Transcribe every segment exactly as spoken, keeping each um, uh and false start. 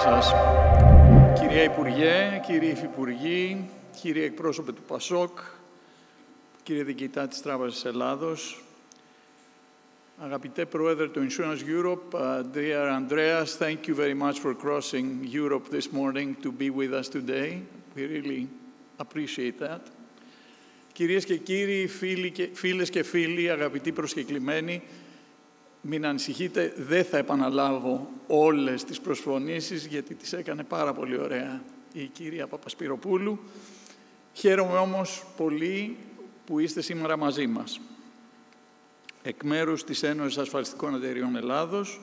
σας. Κυρία Υπουργέ, κύριοι Υφυπουργοί, κύριοι εκπρόσωποι του ΠΑΣΟΚ, κύριε Διοικητά της Τράπεζας Ελλάδος, αγαπητέ Πρόεδρε του Insurance Europe, uh, dear Andreas, thank you very much for crossing Europe this morning to be with us today. We really appreciate that. Κυρίες και κύριοι, φίλοι και, φίλες και φίλοι, αγαπητοί προσκεκλημένοι, μην ανησυχείτε, δεν θα επαναλάβω όλες τις προσφωνήσεις, γιατί τις έκανε πάρα πολύ ωραία η κυρία Παπασπυροπούλου. Χαίρομαι όμως πολύ που είστε σήμερα μαζί μας. Εκ μέρους της Ένωσης Ασφαλιστικών Εταιριών Ελλάδος,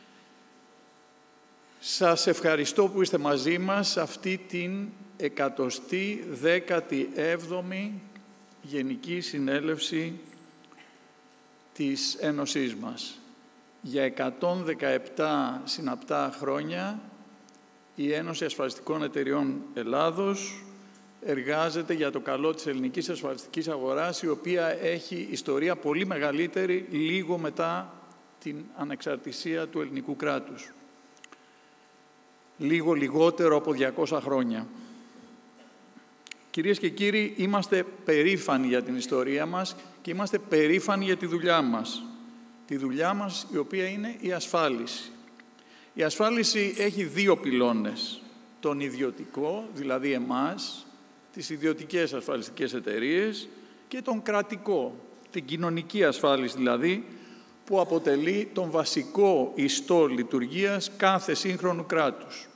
σας ευχαριστώ που είστε μαζί μας σε αυτή την εκατοστή δέκατη έβδομη Γενική Συνέλευση της Ένωσής μας. Για εκατόν δεκαεπτά συναπτά χρόνια η Ένωση Ασφαλιστικών Εταιριών Ελλάδος εργάζεται για το καλό της ελληνικής ασφαλιστικής αγοράς, η οποία έχει ιστορία πολύ μεγαλύτερη λίγο μετά την ανεξαρτησία του ελληνικού κράτους. Λίγο λιγότερο από διακόσια χρόνια. Κυρίες και κύριοι, είμαστε περήφανοι για την ιστορία μας και είμαστε περήφανοι για τη δουλειά μας. Τη δουλειά μας, η οποία είναι η ασφάλιση. Η ασφάλιση έχει δύο πυλώνες. Τον ιδιωτικό, δηλαδή εμάς, τις ιδιωτικές ασφαλιστικές εταιρείες, και τον κρατικό, την κοινωνική ασφάλιση δηλαδή, που αποτελεί τον βασικό ιστό λειτουργίας κάθε σύγχρονου κράτους.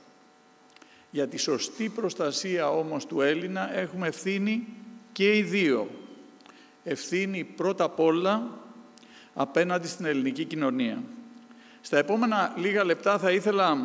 Για τη σωστή προστασία όμως του Έλληνα έχουμε ευθύνη και οι δύο. Ευθύνη πρώτα απ' όλα απέναντι στην ελληνική κοινωνία. Στα επόμενα λίγα λεπτά θα ήθελα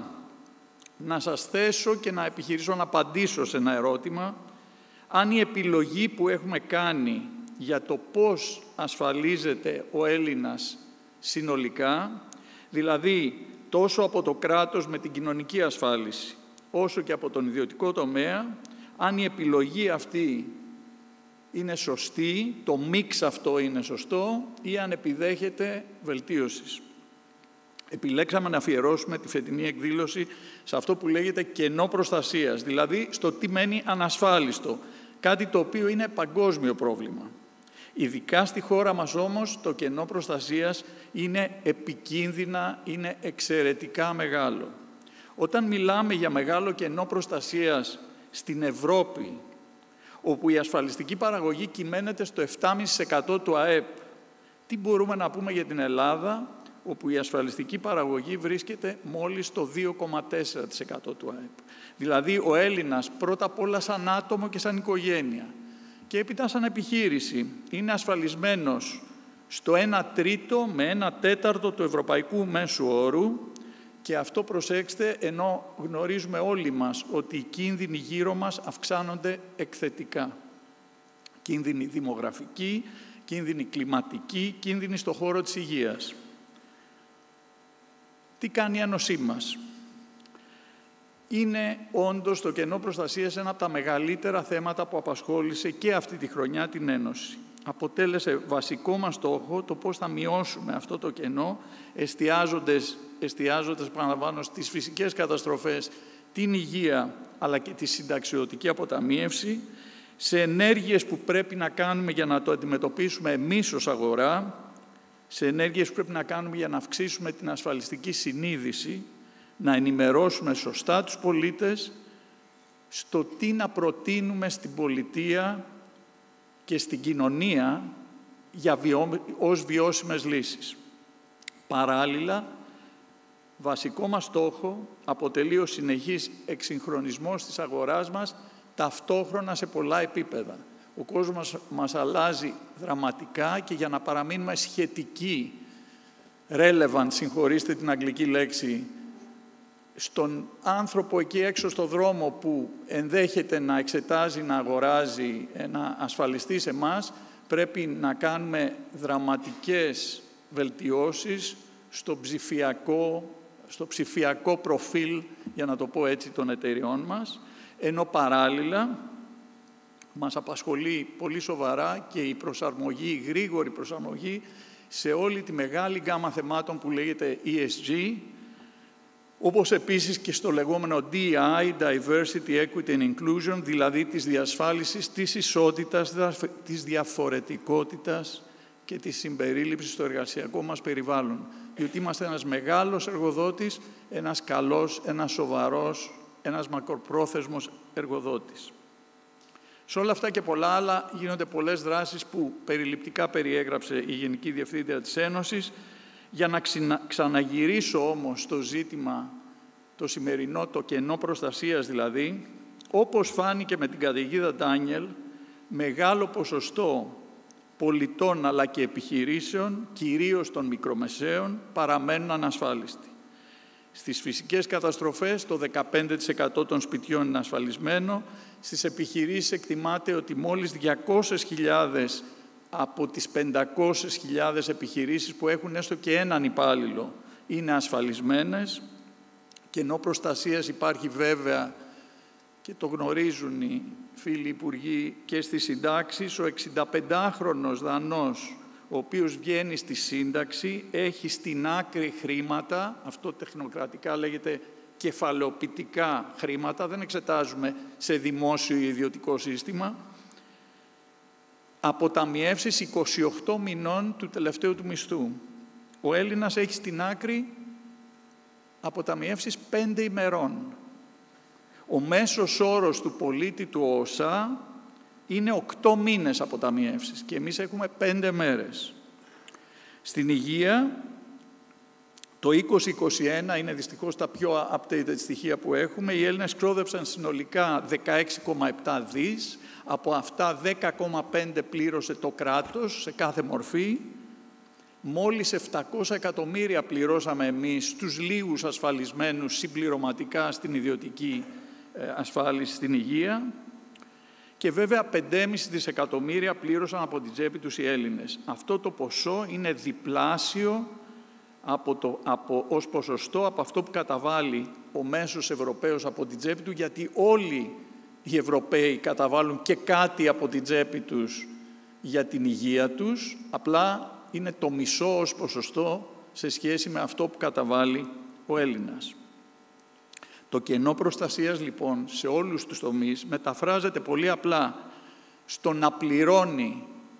να σας θέσω και να επιχειρήσω να απαντήσω σε ένα ερώτημα, αν η επιλογή που έχουμε κάνει για το πώς ασφαλίζεται ο Έλληνας συνολικά, δηλαδή τόσο από το κράτος με την κοινωνική ασφάλιση, όσο και από τον ιδιωτικό τομέα, αν η επιλογή αυτή είναι σωστή, το μίξ αυτό είναι σωστό ή αν επιδέχεται βελτίωσης. Επιλέξαμε να αφιερώσουμε τη φετινή εκδήλωση σε αυτό που λέγεται κενό προστασίας, δηλαδή στο τι μένει ανασφάλιστο, κάτι το οποίο είναι παγκόσμιο πρόβλημα. Ειδικά στη χώρα μας όμως το κενό προστασίας είναι επικίνδυνα, είναι εξαιρετικά μεγάλο. Όταν μιλάμε για μεγάλο κενό προστασίας στην Ευρώπη, όπου η ασφαλιστική παραγωγή κυμαίνεται στο επτά κόμμα πέντε τοις εκατό του ΑΕΠ, τι μπορούμε να πούμε για την Ελλάδα, όπου η ασφαλιστική παραγωγή βρίσκεται μόλις στο δύο κόμμα τέσσερα τοις εκατό του ΑΕΠ. Δηλαδή, ο Έλληνας πρώτα απ' όλα σαν άτομο και σαν οικογένεια και έπειτα σαν επιχείρηση είναι ασφαλισμένος στο ένα τρίτο με ένα τέταρτο του ευρωπαϊκού μέσου όρου, και αυτό, προσέξτε, ενώ γνωρίζουμε όλοι μας ότι οι κίνδυνοι γύρω μας αυξάνονται εκθετικά. Κίνδυνοι δημογραφικοί, κίνδυνοι κλιματικοί, κίνδυνοι στον χώρο της υγείας. Τι κάνει η Ένωσή μας? Είναι όντως το κενό προστασίας ένα από τα μεγαλύτερα θέματα που απασχόλησε και αυτή τη χρονιά την Ένωση. Αποτέλεσε βασικό μας στόχο το πώς θα μειώσουμε αυτό το κενό, εστιάζοντας, εστιάζοντας παραλαμβάνω, στις φυσικές καταστροφές, την υγεία, αλλά και τη συνταξιωτική αποταμίευση, σε ενέργειες που πρέπει να κάνουμε για να το αντιμετωπίσουμε εμείς ως αγορά, σε ενέργειες που πρέπει να κάνουμε για να αυξήσουμε την ασφαλιστική συνείδηση, να ενημερώσουμε σωστά τους πολίτες, στο τι να προτείνουμε στην πολιτεία και στην κοινωνία για βιώ... ως βιώσιμες λύσεις. Παράλληλα, βασικό μας στόχο αποτελεί ο συνεχής εξυγχρονισμός της αγοράς μας, ταυτόχρονα σε πολλά επίπεδα. Ο κόσμος μας αλλάζει δραματικά και για να παραμείνουμε σχετικοί, relevant, συγχωρήστε την αγγλική λέξη, στον άνθρωπο εκεί έξω στο δρόμο που ενδέχεται να εξετάζει, να αγοράζει, να ασφαλιστεί σε εμάς, πρέπει να κάνουμε δραματικές βελτιώσεις στο ψηφιακό, στο ψηφιακό προφίλ, για να το πω έτσι, των εταιριών μας, ενώ παράλληλα μας απασχολεί πολύ σοβαρά και η προσαρμογή, η γρήγορη προσαρμογή σε όλη τη μεγάλη γκάμα θεμάτων που λέγεται ι ες τζι, όπως επίσης και στο λεγόμενο ντι ι άι, Diversity, Equity and Inclusion, δηλαδή της διασφάλισης της ισότητας, της διαφορετικότητας και της συμπερίληψης στο εργασιακό μας περιβάλλον. Διότι είμαστε ένας μεγάλος εργοδότης, ένας καλός, ένας σοβαρός, ένας μακροπρόθεσμος εργοδότης. Σε όλα αυτά και πολλά άλλα γίνονται πολλές δράσεις που περιληπτικά περιέγραψε η Γενική Διευθύντρια της Ένωσης. Για να ξαναγυρίσω όμως στο ζήτημα το σημερινό, το κενό προστασίας δηλαδή, όπως φάνηκε με την καταιγίδα Ντάνιελ, μεγάλο ποσοστό πολιτών αλλά και επιχειρήσεων, κυρίως των μικρομεσαίων, παραμένουν ανασφάλιστοι. Στις φυσικές καταστροφές το δεκαπέντε τοις εκατό των σπιτιών είναι ασφαλισμένο. Στις επιχειρήσεις εκτιμάται ότι μόλις διακόσιες χιλιάδες από τις πεντακόσιες χιλιάδες επιχειρήσεις που έχουν έστω και έναν υπάλληλο είναι ασφαλισμένες. Κενό προστασίας υπάρχει βέβαια, και το γνωρίζουν οι φίλοι υπουργοί, και στις συντάξεις. Ο εξηνταπεντάχρονος Δανός, ο οποίος βγαίνει στη σύνταξη, έχει στην άκρη χρήματα, αυτό τεχνοκρατικά λέγεται κεφαλαιοποιητικά χρήματα, δεν εξετάζουμε σε δημόσιο ή ιδιωτικό σύστημα, αποταμιεύσεις είκοσι οκτώ μηνών του τελευταίου του μισθού. Ο Έλληνας έχει στην άκρη αποταμιεύσεις πέντε ημερών. Ο μέσος όρος του πολίτη του ΟΣΑ είναι οκτώ μήνες αποταμιεύσεις και εμείς έχουμε πέντε μέρες. Στην υγεία, το είκοσι είκοσι ένα είναι δυστυχώς τα πιο updated στοιχεία που έχουμε. Οι Έλληνες ξόδεψαν συνολικά δεκαέξι κόμμα επτά δις. Από αυτά δέκα κόμμα πέντε πλήρωσε το κράτος σε κάθε μορφή. Μόλις επτακόσια εκατομμύρια πληρώσαμε εμείς στους λίγους ασφαλισμένους συμπληρωματικά στην ιδιωτική ασφάλιση στην υγεία. Και βέβαια πέντε κόμμα πέντε δισεκατομμύρια πλήρωσαν από την τσέπη τους οι Έλληνες. Αυτό το ποσό είναι διπλάσιο από το, από, ως ποσοστό από αυτό που καταβάλει ο μέσος Ευρωπαίος από την τσέπη του, γιατί όλοι οι Ευρωπαίοι καταβάλουν και κάτι από την τσέπη τους για την υγεία τους, απλά είναι το μισό ως ποσοστό σε σχέση με αυτό που καταβάλει ο Έλληνας. Το κενό προστασίας λοιπόν σε όλους τους τομείς μεταφράζεται πολύ απλά στο να πληρώνει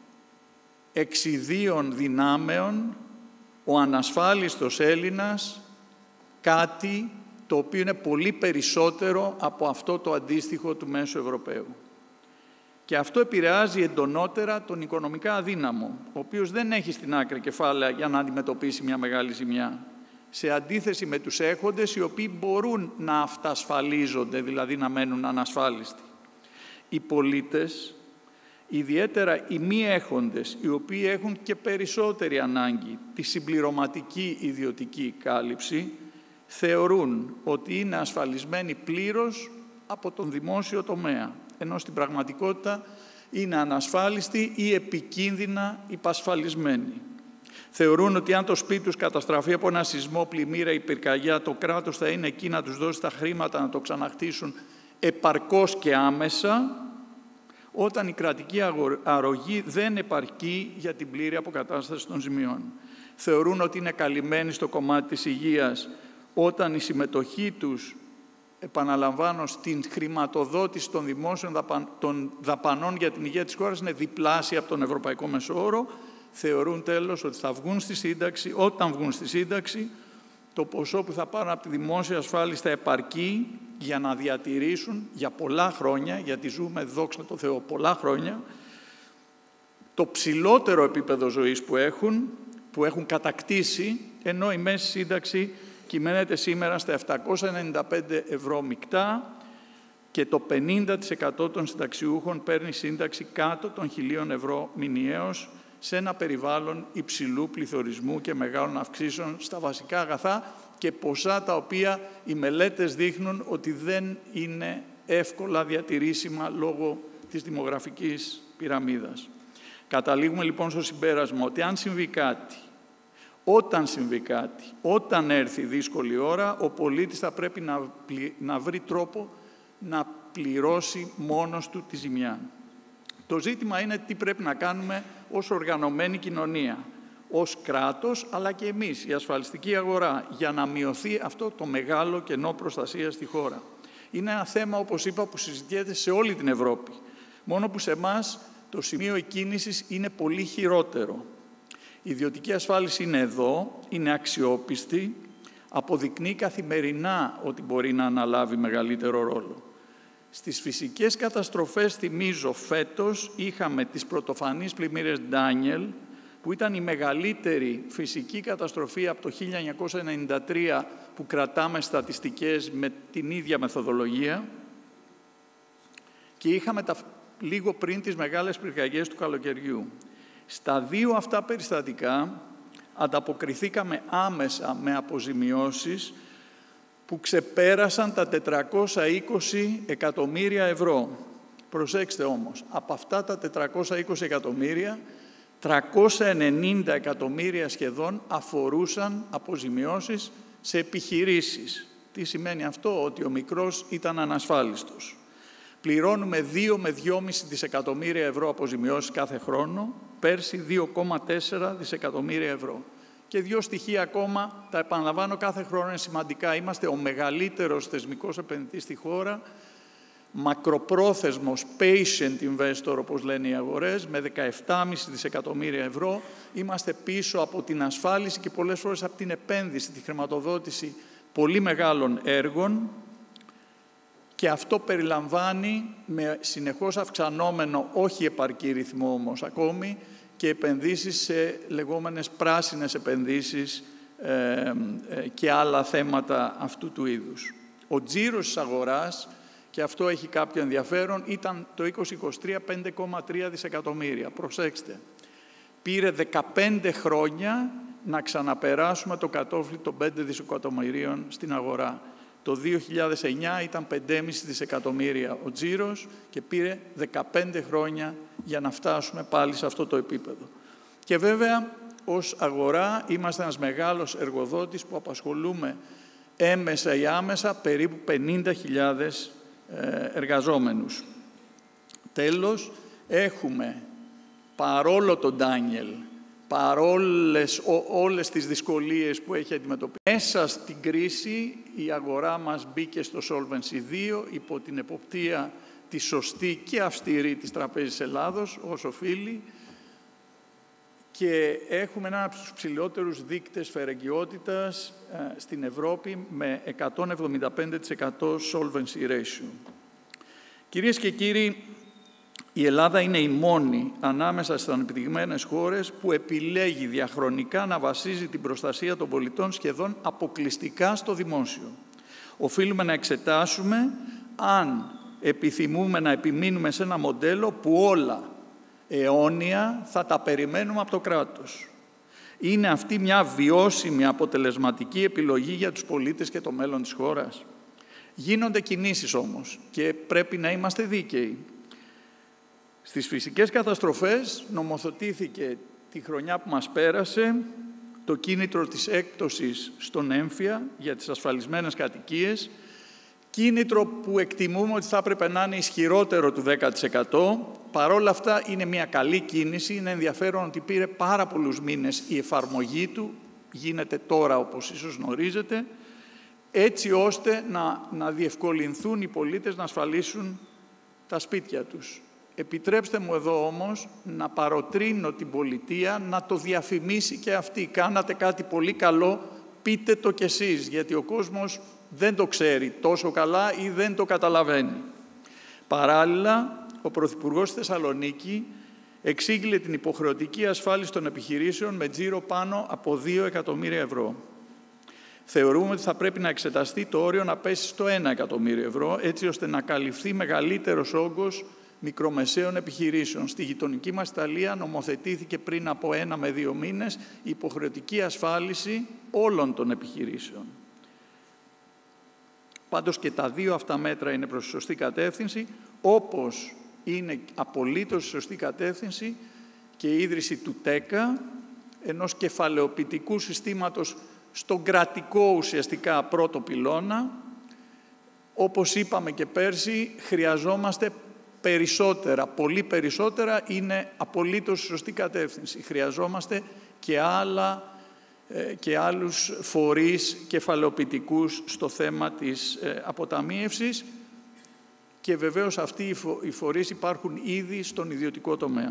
εξιδίων δυνάμεων ο ανασφάλιστος Έλληνας κάτι το οποίο είναι πολύ περισσότερο από αυτό το αντίστοιχο του μέσου Ευρωπαίου. Και αυτό επηρεάζει εντονότερα τον οικονομικά αδύναμο, ο οποίος δεν έχει στην άκρη κεφάλαια για να αντιμετωπίσει μια μεγάλη ζημιά. Σε αντίθεση με τους έχοντες, οι οποίοι μπορούν να αυτασφαλίζονται, δηλαδή να μένουν ανασφάλιστοι. Οι πολίτες, ιδιαίτερα οι μη έχοντες, οι οποίοι έχουν και περισσότερη ανάγκη τη συμπληρωματική ιδιωτική κάλυψη, θεωρούν ότι είναι ασφαλισμένοι πλήρως από τον δημόσιο τομέα, ενώ στην πραγματικότητα είναι ανασφάλιστοι ή επικίνδυνα υπασφαλισμένοι. Θεωρούν ότι αν το σπίτι τους καταστραφεί από ένα σεισμό, πλημμύρα ή πυρκαγιά, το κράτος θα είναι εκεί να τους δώσει τα χρήματα να το ξαναχτίσουν επαρκώς και άμεσα, όταν η κρατική αρρωγή δεν επαρκεί για την πλήρη αποκατάσταση των ζημιών. Θεωρούν ότι είναι καλυμμένοι στο κομμάτι της υγείας, όταν η συμμετοχή τους, επαναλαμβάνω, στην χρηματοδότηση των δημόσιων δαπαν, των δαπανών για την υγεία της χώρας είναι διπλάσια από τον ευρωπαϊκό μεσόωρο. Θεωρούν τέλος ότι θα βγουν στη σύνταξη, όταν βγουν στη σύνταξη, το ποσό που θα πάρουν από τη δημόσια ασφάλιση θα επαρκεί για να διατηρήσουν για πολλά χρόνια, γιατί ζούμε, δόξα τω Θεώ, πολλά χρόνια, το ψηλότερο επίπεδο ζωής που έχουν, που έχουν κατακτήσει, ενώ η μέση σύνταξη κυμαίνεται σήμερα στα επτακόσια ενενήντα πέντε ευρώ μεικτά και το πενήντα τοις εκατό των συνταξιούχων παίρνει σύνταξη κάτω των χιλίων ευρώ μηνιαίως, σε ένα περιβάλλον υψηλού πληθωρισμού και μεγάλων αυξήσεων στα βασικά αγαθά και ποσά τα οποία οι μελέτες δείχνουν ότι δεν είναι εύκολα διατηρήσιμα λόγω της δημογραφικής πυραμίδας. Καταλήγουμε λοιπόν στο συμπέρασμα ότι αν συμβεί κάτι, όταν συμβεί κάτι, όταν έρθει δύσκολη ώρα, ο πολίτης θα πρέπει να, πλη, να βρει τρόπο να πληρώσει μόνος του τη ζημιά. Το ζήτημα είναι τι πρέπει να κάνουμε ως οργανωμένη κοινωνία. ως κράτος, αλλά και εμείς, η ασφαλιστική αγορά, για να μειωθεί αυτό το μεγάλο κενό προστασίας στη χώρα. Είναι ένα θέμα, όπως είπα, που συζητιέται σε όλη την Ευρώπη. Μόνο που σε εμάς το σημείο εκκίνησης είναι πολύ χειρότερο. Η ιδιωτική ασφάλιση είναι εδώ, είναι αξιόπιστη, αποδεικνύει καθημερινά ότι μπορεί να αναλάβει μεγαλύτερο ρόλο. Στις φυσικές καταστροφές, θυμίζω, φέτος είχαμε τις πρωτοφανείς πλημμύρες Ντάνιελ, που ήταν η μεγαλύτερη φυσική καταστροφή από το χίλια εννιακόσια ενενήντα τρία που κρατάμε στατιστικές με την ίδια μεθοδολογία, και είχαμε τα, λίγο πριν τις μεγάλες πυρκαγιές του καλοκαιριού. Στα δύο αυτά περιστατικά ανταποκριθήκαμε άμεσα με αποζημιώσεις που ξεπέρασαν τα τετρακόσια είκοσι εκατομμύρια ευρώ. Προσέξτε όμως, από αυτά τα τετρακόσια είκοσι εκατομμύρια, τριακόσια ενενήντα εκατομμύρια σχεδόν αφορούσαν αποζημιώσεις σε επιχειρήσεις. Τι σημαίνει αυτό? Ότι ο μικρός ήταν ανασφάλιστος. Πληρώνουμε δύο με δυόμισι δισεκατομμύρια ευρώ αποζημιώσεις κάθε χρόνο, πέρσι δύο κόμμα τέσσερα δισεκατομμύρια ευρώ. Και δύο στοιχεία ακόμα, τα επαναλαμβάνω κάθε χρόνο, είναι σημαντικά. Είμαστε ο μεγαλύτερος θεσμικός επενδυτής στη χώρα, μακροπρόθεσμος patient investor, όπως λένε οι αγορές, με δεκαεπτά κόμμα πέντε δισεκατομμύρια ευρώ. Είμαστε πίσω από την ασφάλιση και πολλές φορές από την επένδυση, τη χρηματοδότηση πολύ μεγάλων έργων, και αυτό περιλαμβάνει, με συνεχώς αυξανόμενο, όχι επαρκή ρυθμό όμως ακόμη, και επενδύσεις σε λεγόμενες πράσινες επενδύσεις ε, ε, και άλλα θέματα αυτού του είδους. Ο τζίρος της αγοράς, και αυτό έχει κάποιο ενδιαφέρον, ήταν το είκοσι είκοσι τρία πέντε κόμμα τρία δισεκατομμύρια. Προσέξτε, πήρε δεκαπέντε χρόνια να ξαναπεράσουμε το κατόφλι των πέντε δισεκατομμυρίων στην αγορά. Το δύο χιλιάδες εννιά ήταν πέντε κόμμα πέντε δισεκατομμύρια ο τζίρος και πήρε δεκαπέντε χρόνια για να φτάσουμε πάλι σε αυτό το επίπεδο. Και βέβαια, ως αγορά, είμαστε ένας μεγάλος εργοδότης που απασχολούμε έμεσα ή άμεσα περίπου πενήντα χιλιάδες εργαζόμενους. Τέλος, έχουμε, παρόλο τον Ντάνιελ, παρόλες ό, όλες τις δυσκολίες που έχει αντιμετωπίσει, μέσα στην κρίση η αγορά μας μπήκε στο Solvency δύο υπό την εποπτεία τη σωστή και αυστηρή της Τραπέζης Ελλάδος, ως οφείλει, και έχουμε ένα από τους ψηλότερους δείκτες φερεγγιότητας ε, στην Ευρώπη με εκατόν εβδομήντα πέντε τοις εκατό Solvency Ratio. Κυρίες και κύριοι, η Ελλάδα είναι η μόνη ανάμεσα στις ανεπτυγμένες χώρες που επιλέγει διαχρονικά να βασίζει την προστασία των πολιτών σχεδόν αποκλειστικά στο δημόσιο. Οφείλουμε να εξετάσουμε αν επιθυμούμε να επιμείνουμε σε ένα μοντέλο που όλα αιώνια θα τα περιμένουμε από το κράτος. Είναι αυτή μια βιώσιμη, αποτελεσματική επιλογή για τους πολίτες και το μέλλον της χώρας? Γίνονται κινήσεις όμως και πρέπει να είμαστε δίκαιοι. Στις φυσικές καταστροφές νομοθετήθηκε τη χρονιά που μας πέρασε το κίνητρο της έκπτωσης στον έμφυα για τις ασφαλισμένες κατοικίες, κίνητρο που εκτιμούμε ότι θα έπρεπε να είναι ισχυρότερο του δέκα τοις εκατό. Παρόλα αυτά είναι μια καλή κίνηση, είναι ενδιαφέρον ότι πήρε πάρα πολλούς μήνες η εφαρμογή του, γίνεται τώρα όπως ίσως γνωρίζετε, έτσι ώστε να, να διευκολυνθούν οι πολίτες να ασφαλίσουν τα σπίτια τους. Επιτρέψτε μου εδώ όμως να παροτρύνω την πολιτεία να το διαφημίσει και αυτή. Κάνατε κάτι πολύ καλό, πείτε το κι εσείς, γιατί ο κόσμος δεν το ξέρει τόσο καλά ή δεν το καταλαβαίνει. Παράλληλα, ο Πρωθυπουργός στη Θεσσαλονίκη εξήγηλε την υποχρεωτική ασφάλιση των επιχειρήσεων με τζίρο πάνω από δύο εκατομμύρια ευρώ. Θεωρούμε ότι θα πρέπει να εξεταστεί το όριο να πέσει στο ένα εκατομμύριο ευρώ, έτσι ώστε να καλυφθεί μεγαλύτερος όγκος μικρομεσαίων επιχειρήσεων. Στη γειτονική μας Ιταλία νομοθετήθηκε πριν από ένα με δύο μήνες η υποχρεωτική ασφάλιση όλων των επιχειρήσεων. Πάντως και τα δύο αυτά μέτρα είναι προς τη σωστή κατεύθυνση, όπως είναι απολύτως στη σωστή κατεύθυνση και η ίδρυση του ΤΕΚΑ, ενός κεφαλαιοποιητικού συστήματος στον κρατικό ουσιαστικά πρώτο πυλώνα. Όπως είπαμε και πέρσι, χρειαζόμαστε περισσότερα, πολύ περισσότερα, είναι απολύτως στη σωστή κατεύθυνση. Χρειαζόμαστε και, άλλα, και άλλους φορείς κεφαλαιοποιητικούς στο θέμα της αποταμίευσης και βεβαίως αυτοί οι φορείς υπάρχουν ήδη στον ιδιωτικό τομέα.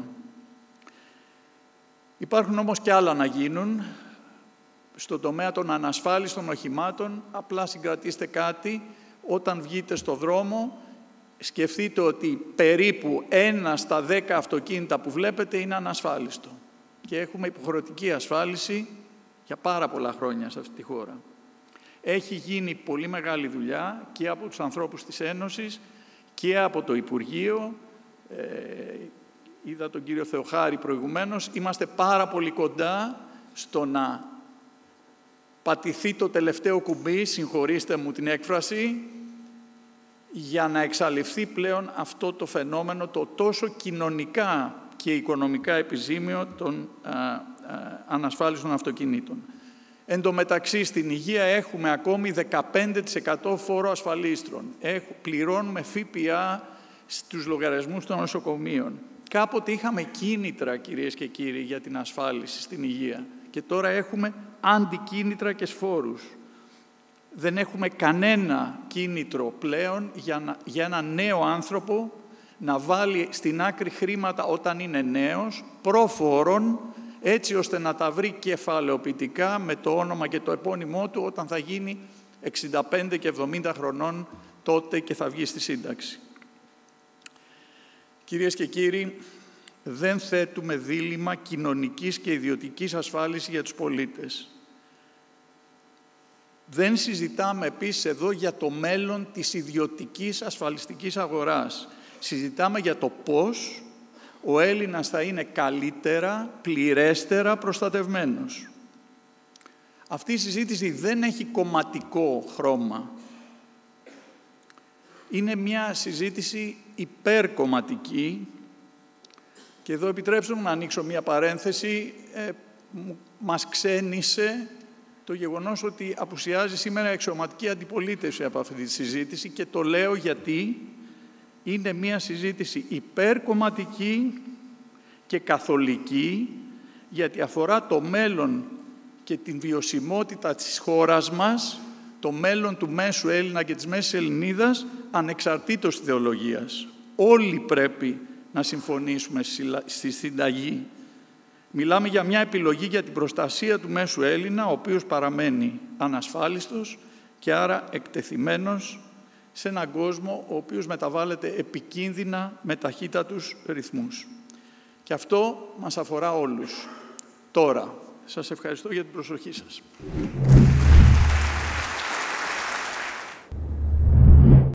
Υπάρχουν όμως και άλλα να γίνουν. Στον τομέα των ανασφάλιστων οχημάτων, απλά συγκρατήστε κάτι, όταν βγείτε στο δρόμο, σκεφτείτε ότι περίπου ένα στα δέκα αυτοκίνητα που βλέπετε είναι ανασφάλιστο. Και έχουμε υποχρεωτική ασφάλιση για πάρα πολλά χρόνια σε αυτή τη χώρα. Έχει γίνει πολύ μεγάλη δουλειά και από τους ανθρώπους της Ένωσης και από το Υπουργείο. Ε, είδα τον κύριο Θεοχάρη προηγουμένως. Είμαστε πάρα πολύ κοντά στο να πατηθεί το τελευταίο κουμπί, συγχωρήστε μου την έκφραση, για να εξαλειφθεί πλέον αυτό το φαινόμενο, το τόσο κοινωνικά και οικονομικά επιζήμιο των α, α, ανασφάλιστων αυτοκινήτων. Εν τω μεταξύ, στην υγεία έχουμε ακόμη δεκαπέντε τοις εκατό φόρο ασφαλίστρων. Έχ, πληρώνουμε ΦΠΑ στους λογαριασμούς των νοσοκομείων. Κάποτε είχαμε κίνητρα, κυρίες και κύριοι, για την ασφάλιση στην υγεία. Και τώρα έχουμε αντικίνητρα και σφόρους. Δεν έχουμε κανένα κίνητρο πλέον για, να, για ένα νέο άνθρωπο να βάλει στην άκρη χρήματα όταν είναι νέος, προφόρων, έτσι ώστε να τα βρει κεφαλαιοποιητικά με το όνομα και το επώνυμό του όταν θα γίνει εξήντα πέντε και εβδομήντα χρονών τότε και θα βγει στη σύνταξη. Κυρίες και κύριοι, δεν θέτουμε δίλημμα κοινωνικής και ιδιωτικής ασφάλισης για τους πολίτες. Δεν συζητάμε επίσης εδώ για το μέλλον της ιδιωτικής ασφαλιστικής αγοράς. Συζητάμε για το πώς ο Έλληνας θα είναι καλύτερα, πληρέστερα προστατευμένος. Αυτή η συζήτηση δεν έχει κομματικό χρώμα. Είναι μια συζήτηση υπερκομματική και εδώ επιτρέψτε μου να ανοίξω μια παρένθεση. Ε, μας ξένησε το γεγονός ότι απουσιάζει σήμερα εξωματική αντιπολίτευση από αυτή τη συζήτηση και το λέω γιατί είναι μια συζήτηση υπερκομματική και καθολική, γιατί αφορά το μέλλον και την βιωσιμότητα της χώρας μας, το μέλλον του μέσου Έλληνα και της μέσης Ελληνίδας, ανεξαρτήτως ιδεολογίας. Όλοι πρέπει να συμφωνήσουμε στη συνταγή. Μιλάμε για μια επιλογή για την προστασία του μέσου Έλληνα, ο οποίος παραμένει ανασφάλιστος και άρα εκτεθειμένος σε έναν κόσμο ο οποίος μεταβάλλεται επικίνδυνα με ταχύτατους ρυθμούς. Και αυτό μας αφορά όλους. Τώρα, σας ευχαριστώ για την προσοχή σας.